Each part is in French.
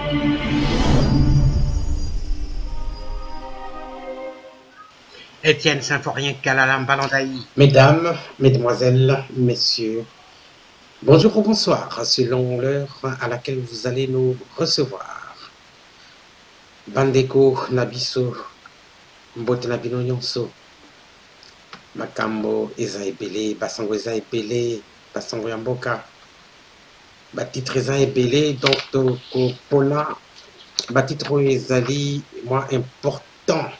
Étienne Symphorien Kalalam Balandaï. Mesdames, Mesdemoiselles, Messieurs, bonjour ou bonsoir, selon l'heure à laquelle vous allez nous recevoir. Bandeko Nabiso, Mbote Nabino Nyonso, Makambo Eza Ebele, Basango Eza Ebele, Basango Yamboka, Batitre Eza Ebele, donc Pona, Batitre Ezali, moi important.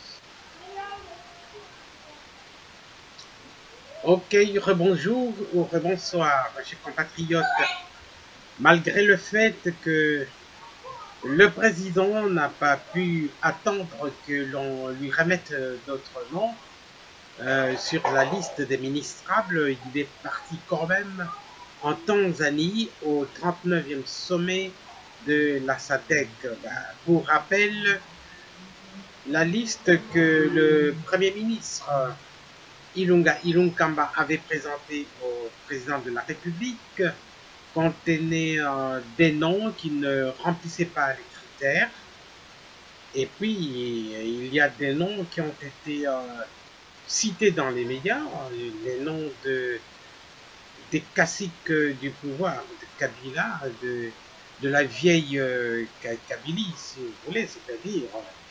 Ok, rebonjour ou rebonsoir, chers compatriotes. Malgré le fait que le président n'a pas pu attendre que l'on lui remette d'autres noms sur la liste des ministrables, il est parti quand même en Tanzanie au 39e sommet de la SADC. Pour rappel, la liste que le Premier ministre Ilunga Ilunkamba avait présenté au président de la République contenait des noms qui ne remplissaient pas les critères. Et puis, il y a des noms qui ont été cités dans les médias, les noms des caciques du pouvoir, de Kabila, de la vieille Kabylie, si vous voulez, c'est-à-dire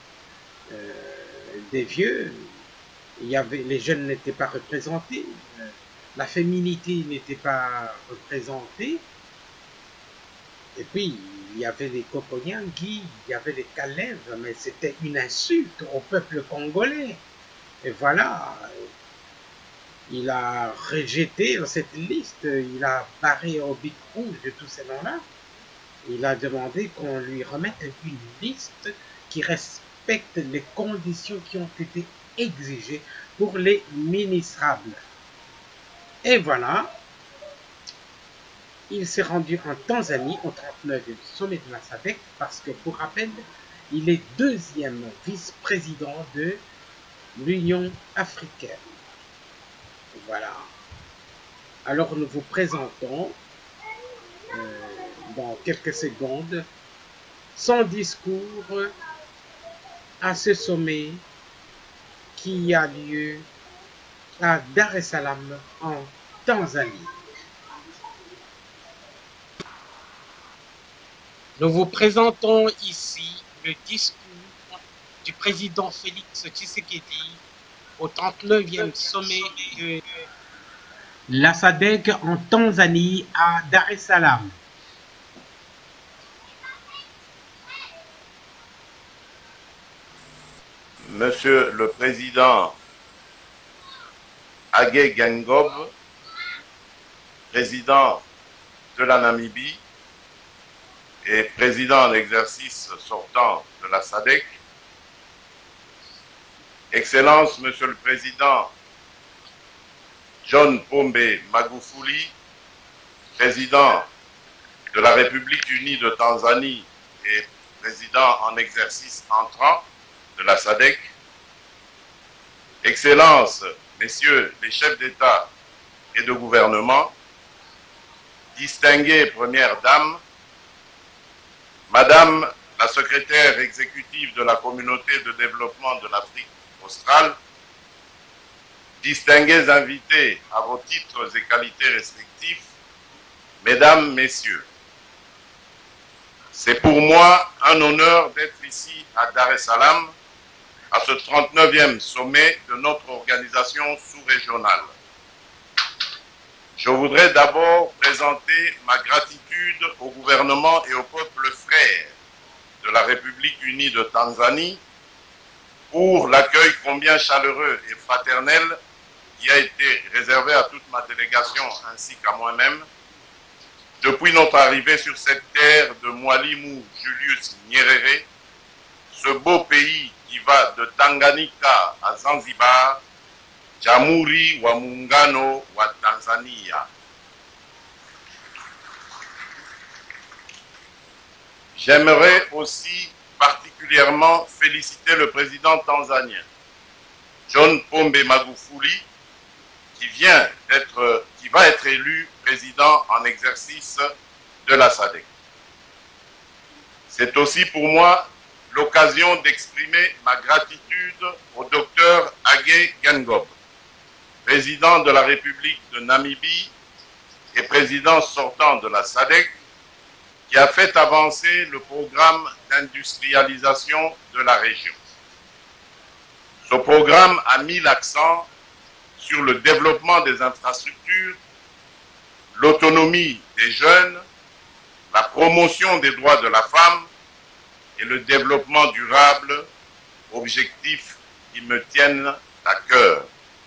des vieux. Les jeunes n'étaient pas représentés, la féminité n'était pas représentée, et puis il y avait les Kokonyangi, il y avait les Kalev, mais c'était une insulte au peuple congolais. Et voilà, il a rejeté cette liste, il a barré au bic rouge de tous ces noms-là, il a demandé qu'on lui remette une liste qui respecte les conditions qui ont été exigé pour les ministrables. Et voilà, il s'est rendu en Tanzanie au 39e sommet de la SADC parce que, pour rappel, il est deuxième vice-président de l'Union africaine. Voilà. Alors nous vous présentons dans quelques secondes son discours à ce sommet qui a lieu à Dar es Salaam en Tanzanie. Nous vous présentons ici le discours du président Félix Tshisekedi au 39e sommet de la SADC en Tanzanie à Dar es Salaam. Monsieur le Président Hage Geingob, président de la Namibie et président en exercice sortant de la SADC, Excellence Monsieur le Président John Pombe Magufuli, président de la République unie de Tanzanie et président en exercice entrant de la SADC, Excellences, Messieurs les chefs d'État et de gouvernement, distinguées Premières Dames, Madame la secrétaire exécutive de la Communauté de développement de l'Afrique australe, distingués invités à vos titres et qualités respectifs, Mesdames, Messieurs, c'est pour moi un honneur d'être ici à Dar es Salaam, à ce 39e sommet de notre organisation sous-régionale. Je voudrais d'abord présenter ma gratitude au gouvernement et au peuple frère de la République unie de Tanzanie pour l'accueil combien chaleureux et fraternel qui a été réservé à toute ma délégation ainsi qu'à moi-même depuis notre arrivée sur cette terre de Mwalimu Julius Nyerere, ce beau pays qui va de Tanganyika à Zanzibar, Jamhuri wa Muungano wa Tanzania. J'aimerais aussi particulièrement féliciter le président tanzanien, John Pombe Magufuli, qui va être élu président en exercice de la SADC. C'est aussi pour moi l'occasion d'exprimer ma gratitude au docteur Agé Gengob, président de la République de Namibie et président sortant de la SADC, qui a fait avancer le programme d'industrialisation de la région. Ce programme a mis l'accent sur le développement des infrastructures, l'autonomie des jeunes, la promotion des droits de la femme et le développement durable, objectifs qui me tiennent à cœur.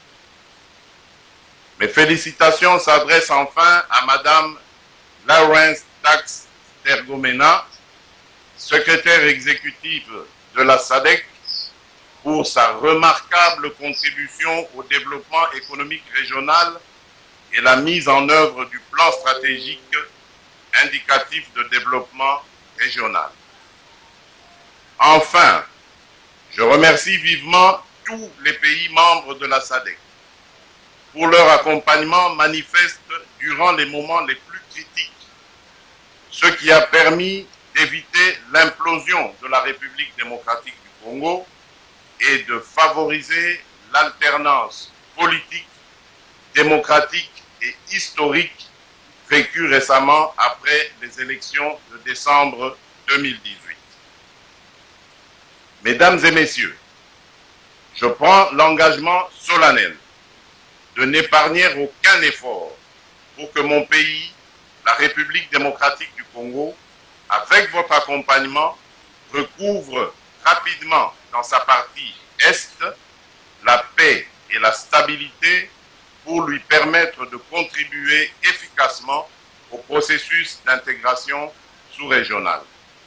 Mes félicitations s'adressent enfin à Madame Lawrence Tax Tergomena, secrétaire exécutive de la SADC, pour sa remarquable contribution au développement économique régional et la mise en œuvre du plan stratégique indicatif de développement régional. Enfin, je remercie vivement tous les pays membres de la SADC pour leur accompagnement manifeste durant les moments les plus critiques, ce qui a permis d'éviter l'implosion de la République démocratique du Congo et de favoriser l'alternance politique, démocratique et historique vécue récemment après les élections de décembre 2018. Mesdames et messieurs, je prends l'engagement solennel de n'épargner aucun effort pour que mon pays, la République démocratique du Congo, avec votre accompagnement, recouvre rapidement dans sa partie Est la paix et la stabilité pour lui permettre de contribuer efficacement au processus d'intégration sous-régionale.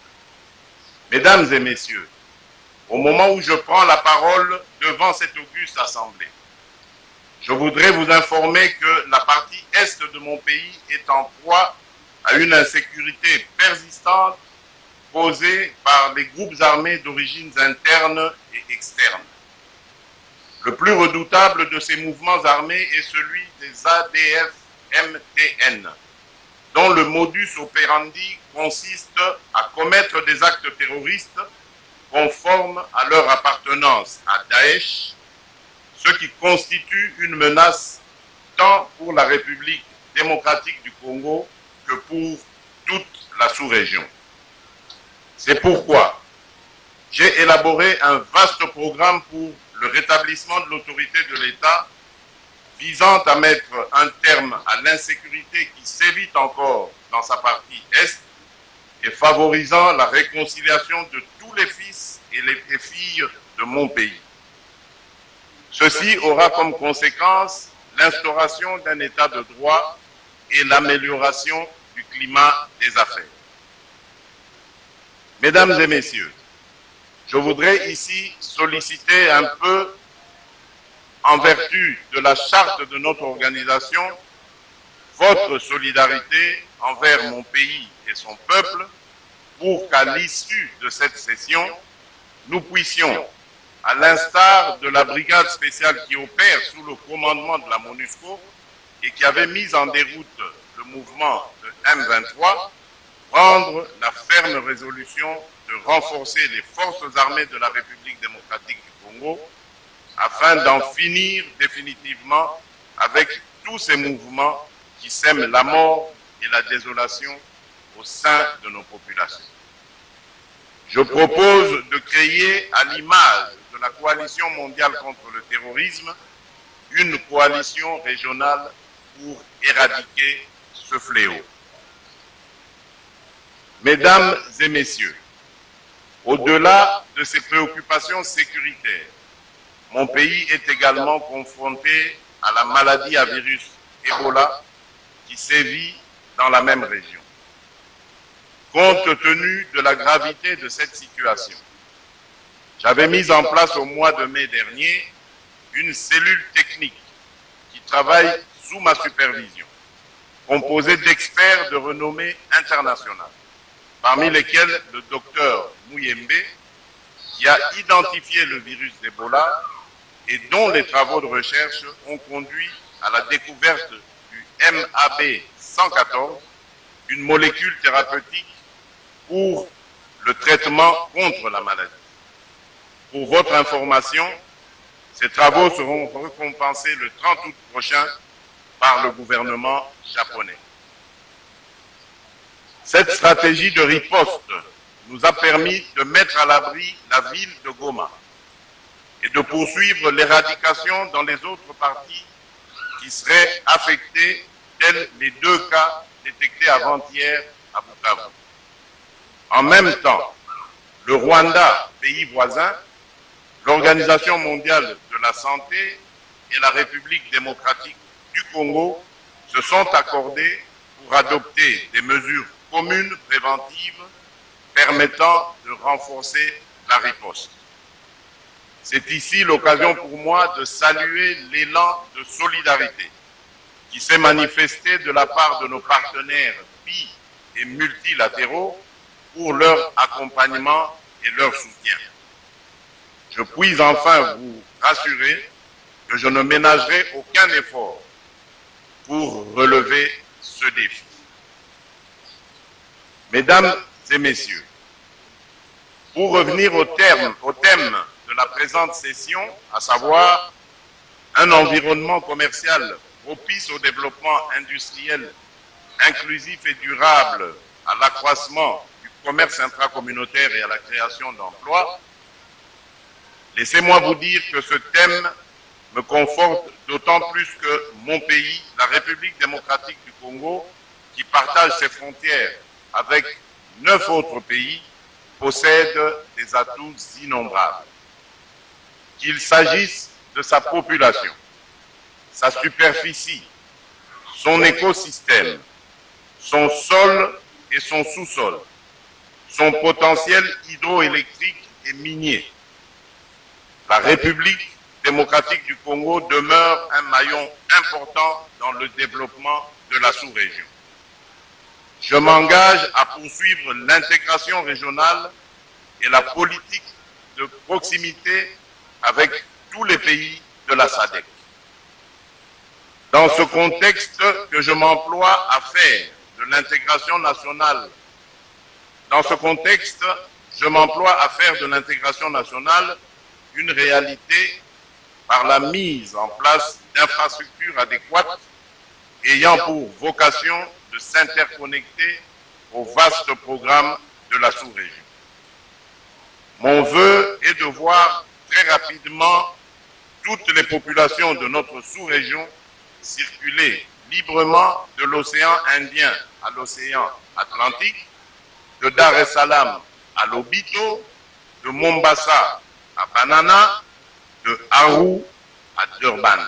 Mesdames et messieurs, au moment où je prends la parole devant cette auguste assemblée, je voudrais vous informer que la partie Est de mon pays est en proie à une insécurité persistante posée par les groupes armés d'origines internes et externes. Le plus redoutable de ces mouvements armés est celui des ADF-MTN, dont le modus operandi consiste à commettre des actes terroristes conformes à leur appartenance à Daesh, ce qui constitue une menace tant pour la République démocratique du Congo que pour toute la sous-région. C'est pourquoi j'ai élaboré un vaste programme pour le rétablissement de l'autorité de l'État visant à mettre un terme à l'insécurité qui sévit encore dans sa partie Est et favorisant la réconciliation de tous les fils et les filles de mon pays. Ceci aura comme conséquence l'instauration d'un état de droit et l'amélioration du climat des affaires. Mesdames et messieurs, je voudrais ici solliciter un peu, en vertu de la charte de notre organisation, votre solidarité envers mon pays et son peuple pour qu'à l'issue de cette session, nous puissions, à l'instar de la brigade spéciale qui opère sous le commandement de la MONUSCO et qui avait mis en déroute le mouvement de M23, prendre la ferme résolution de renforcer les forces armées de la République démocratique du Congo afin d'en finir définitivement avec tous ces mouvements qui sèment la mort et la désolation au sein de nos populations. Je propose de créer, à l'image de la coalition mondiale contre le terrorisme, une coalition régionale pour éradiquer ce fléau. Mesdames et messieurs, au-delà de ces préoccupations sécuritaires, mon pays est également confronté à la maladie à virus Ebola qui sévit dans la même région. Compte tenu de la gravité de cette situation, j'avais mis en place au mois de mai dernier une cellule technique qui travaille sous ma supervision, composée d'experts de renommée internationale, parmi lesquels le docteur Mouyembe, qui a identifié le virus d'Ebola et dont les travaux de recherche ont conduit à la découverte du MAB 114, une molécule thérapeutique pour le traitement contre la maladie. Pour votre information, ces travaux seront récompensés le 30 août prochain par le gouvernement japonais. Cette stratégie de riposte nous a permis de mettre à l'abri la ville de Goma et de poursuivre l'éradication dans les autres parties qui seraient affectées, tels les 2 cas détectés avant-hier à Bukavu. En même temps, le Rwanda, pays voisin, l'Organisation mondiale de la santé et la République démocratique du Congo se sont accordés pour adopter des mesures communes préventives permettant de renforcer la riposte. C'est ici l'occasion pour moi de saluer l'élan de solidarité qui s'est manifesté de la part de nos partenaires bi- et multilatéraux pour leur accompagnement et leur soutien. Je puis enfin vous rassurer que je ne ménagerai aucun effort pour relever ce défi. Mesdames et messieurs, pour revenir au thème de la présente session, à savoir un environnement commercial propice au développement industriel inclusif et durable, à l'accroissement du commerce intracommunautaire et à la création d'emplois, laissez-moi vous dire que ce thème me conforte d'autant plus que mon pays, la République démocratique du Congo, qui partage ses frontières avec 9 autres pays, possède des atouts innombrables. Qu'il s'agisse de sa population, sa superficie, son écosystème, son sol et son sous-sol, son potentiel hydroélectrique et minier. La République démocratique du Congo demeure un maillon important dans le développement de la sous-région. Je m'engage à poursuivre l'intégration régionale et la politique de proximité avec tous les pays de la SADC. Dans ce contexte que je m'emploie à faire de l'intégration nationale, une réalité par la mise en place d'infrastructures adéquates ayant pour vocation de s'interconnecter au vaste programme de la sous-région. Mon vœu est de voir très rapidement toutes les populations de notre sous-région circuler librement de l'océan Indien à l'océan Atlantique, de Dar es Salaam à Lobito, de Mombasa à Banana, de Aru à Durban.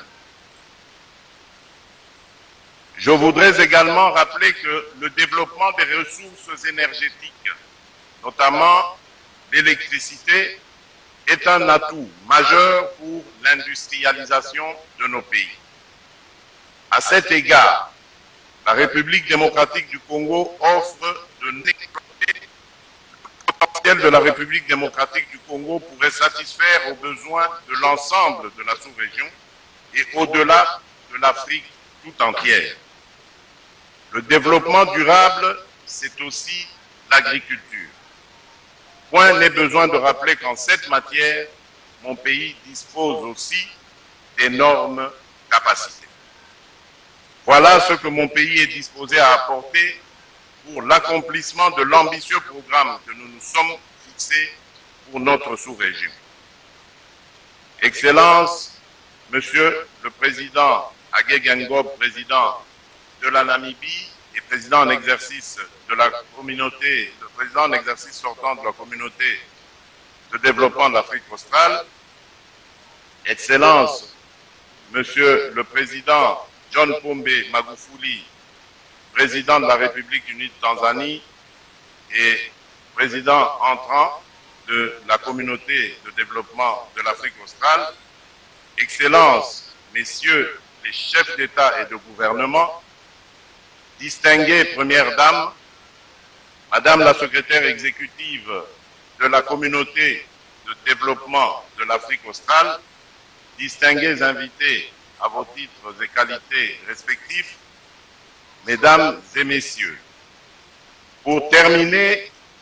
Je voudrais également rappeler que le développement des ressources énergétiques, notamment l'électricité, est un atout majeur pour l'industrialisation de nos pays. À cet égard, la République démocratique du Congo offre de n'exploiter le potentiel de la République démocratique du Congo pourrait satisfaire aux besoins de l'ensemble de la sous-région et au-delà de l'Afrique tout entière. Le développement durable, c'est aussi l'agriculture. Point n'est besoin de rappeler qu'en cette matière, mon pays dispose aussi d'énormes capacités. Voilà ce que mon pays est disposé à apporter pour l'accomplissement de l'ambitieux programme que nous nous sommes fixés pour notre sous-région. Excellence, Monsieur le Président Hage Geingob, président de la Namibie et président en exercice de la communauté, le président en exercice sortant de la communauté de développement de l'Afrique australe, Excellence, Monsieur le Président John Pombe Magufuli, président de la République unie de Tanzanie et président entrant de la communauté de développement de l'Afrique australe, Excellences, Messieurs les chefs d'État et de gouvernement, distinguées Première Dame, Madame la secrétaire exécutive de la communauté de développement de l'Afrique australe, distingués invités à vos titres et qualités respectifs, Mesdames et Messieurs, pour terminer,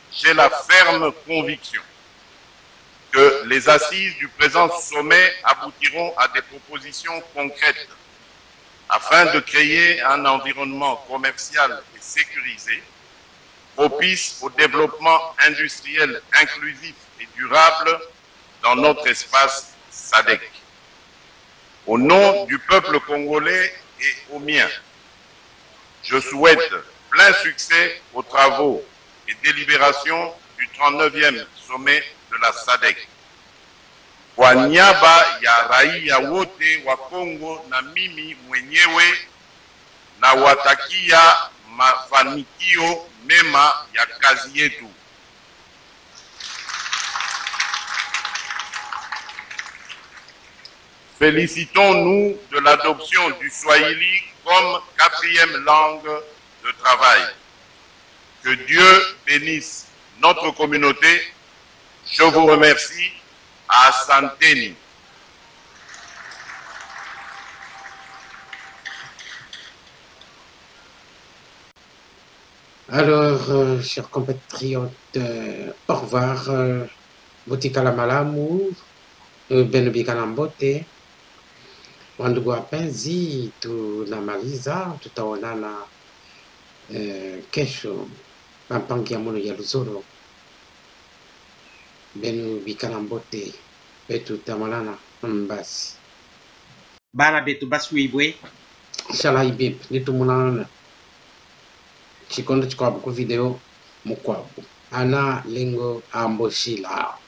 j'ai la ferme conviction que les assises du présent sommet aboutiront à des propositions concrètes afin de créer un environnement commercial et sécurisé, propice au développement industriel inclusif et durable dans notre espace SADC. Au nom du peuple congolais et au mien, je souhaite plein succès aux travaux et délibérations du 39e sommet de la SADC. Kwa niaba ya raia wote wa Kongo na mimi mwenyewe na watakia mafanikio mema ya kazi yetu. Félicitons-nous de l'adoption du Swahili comme 4e langue de travail. Que Dieu bénisse notre communauté. Je vous remercie. Asanteni. Alors, chers compatriotes, au revoir. Botikala malamu, benubika na mbote. Wandugu wapenzi, tunamaliza, tutaonana kesho pampangia mono ya Luzoro. Benubika na mbote, betu tamalana mbasi. Bana betu basuibwe. Inshallah ibib, nitumunana. Chikondo chikwabu ku video mukwabu. Ana lengo amboshila.